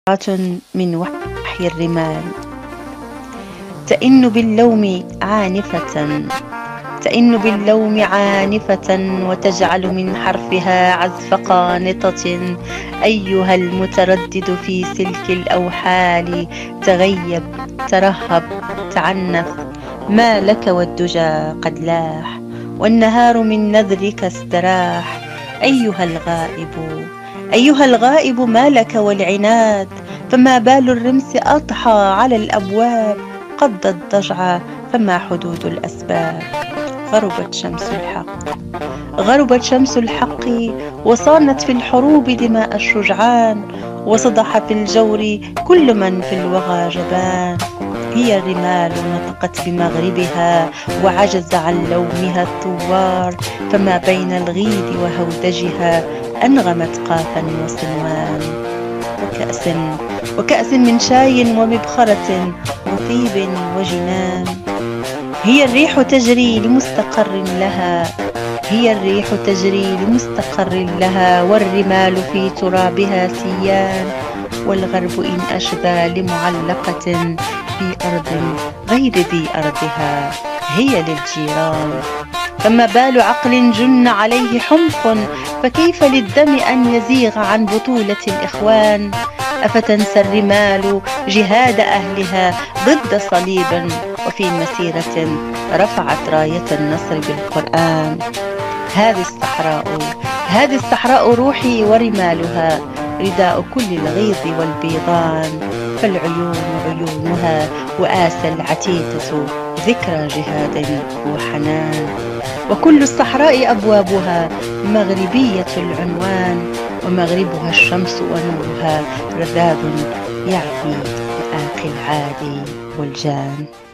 من وحي الرمال تئن باللوم عانفة تئن باللوم عانفة وتجعل من حرفها عزف قانطة. أيها المتردد في سلك الأوحال تغيب ترهب تعنف، ما لك والدجى قد لاح والنهار من نذرك استراح. أيها الغائب أيها الغائب ما لك والعناد، فما بال الرمس أضحى على الأبواب قد الضجع فما حدود الأسباب. غربت شمس الحق غربت شمس الحق وصانت في الحروب دماء الشجعان، وصدح في الجور كل من في الوغى جبان. هي الرمال نطقت بمغربها وعجز عن لومها الثوار، فما بين الغيد وهودجها أنغمت قافا وصنوان. وكأس من شاي ومبخرة وطيب وجنان. هي الريح تجري لمستقر لها هي الريح تجري لمستقر لها، والرمال في ترابها سيان. والغرب إن أشبى لمعلقة في أرض غير ذي أرضها هي للجيران. فما بال عقل جن عليه حمق، فكيف للدم أن يزيغ عن بطولة الإخوان. أفتنسى الرمال جهاد أهلها ضد صليب، وفي مسيرة رفعت راية النصر بالقرآن. هذه الصحراء روحي ورمالها رداء كل الغيظ والبيضان. فالعيون عيونها وآسى العتيقة ذكرى جهاد وحنان. وكل الصحراء أبوابها مغربية العنوان، ومغربها الشمس ونورها رذاذ يعفي مآقي العادي والجان.